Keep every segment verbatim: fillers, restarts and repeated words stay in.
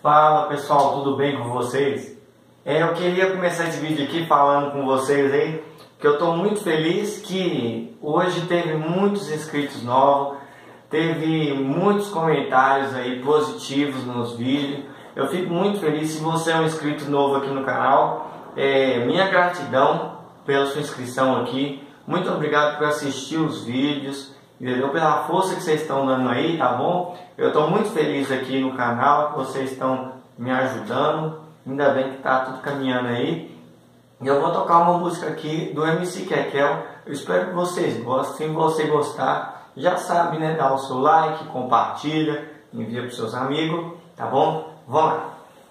Fala pessoal, tudo bem com vocês? É, eu queria começar esse vídeo aqui falando com vocês aí que eu estou muito feliz que hoje teve muitos inscritos novos, teve muitos comentários aí positivos nos vídeos. Eu fico muito feliz. Se você é um inscrito novo aqui no canal, é, minha gratidão pela sua inscrição aqui. Muito obrigado por assistir os vídeos, entendeu? Pela força que vocês estão dando aí, tá bom? Eu estou muito feliz aqui no canal, que vocês estão me ajudando. Ainda bem que tá tudo caminhando aí. E eu vou tocar uma música aqui do M C Kekel. Eu espero que vocês gostem. Se você gostar, já sabe, né? Dá o seu like, compartilha, envia para os seus amigos, tá bom? Vamos lá!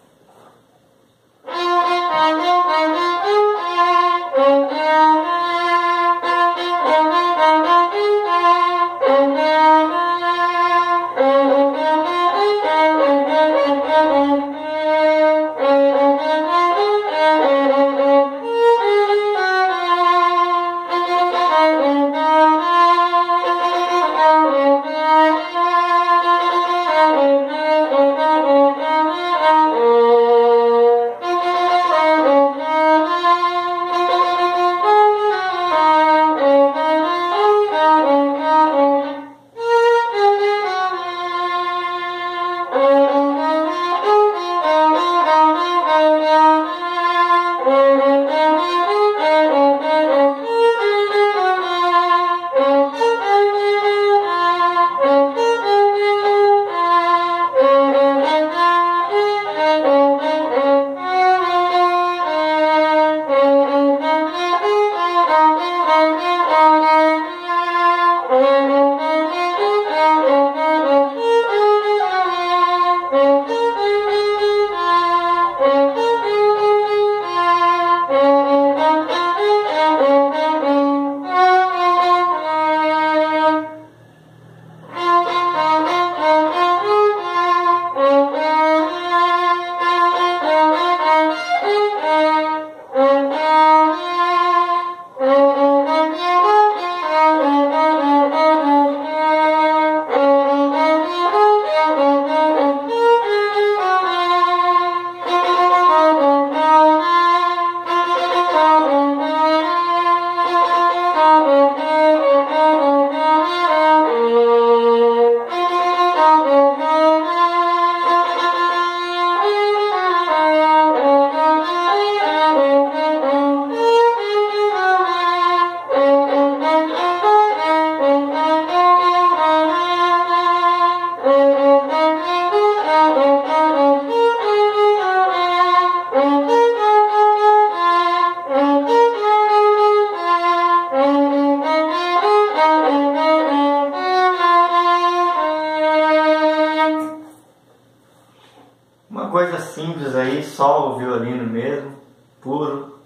Uma coisa simples aí, só o violino mesmo, puro.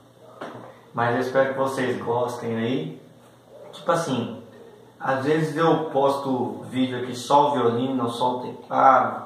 Mas eu espero que vocês gostem aí. Tipo assim, às vezes eu posto vídeo aqui só o violino, ou só o teclado,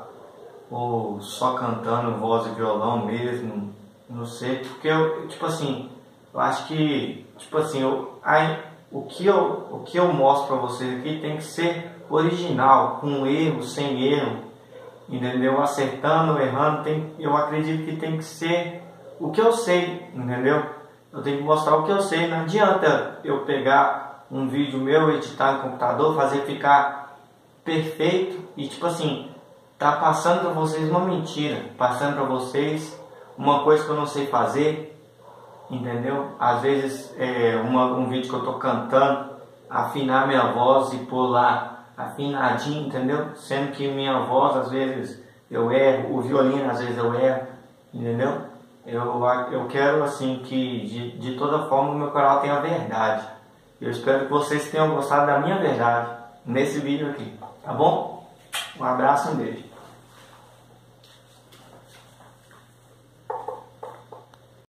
ou só cantando voz e violão mesmo, não sei. Porque eu, tipo assim, eu acho que, tipo assim, eu, aí, o, que eu, o que eu mostro pra vocês aqui tem que ser original, com erro, sem erro. Entendeu? Acertando, errando, tem, eu acredito que tem que ser o que eu sei, entendeu? Eu tenho que mostrar o que eu sei. Não adianta eu pegar um vídeo meu, editar no computador, fazer ficar perfeito e tipo assim, tá passando para vocês uma mentira, passando para vocês uma coisa que eu não sei fazer, entendeu? Às vezes é uma, um vídeo que eu tô cantando, afinar minha voz e pôr lá afinadinho, entendeu? Sendo que minha voz às vezes eu erro, o violino às vezes eu erro, entendeu? Eu, eu quero assim que de, de toda forma o meu canal tenha verdade. Eu espero que vocês tenham gostado da minha verdade nesse vídeo aqui, tá bom? Um abraço e um beijo.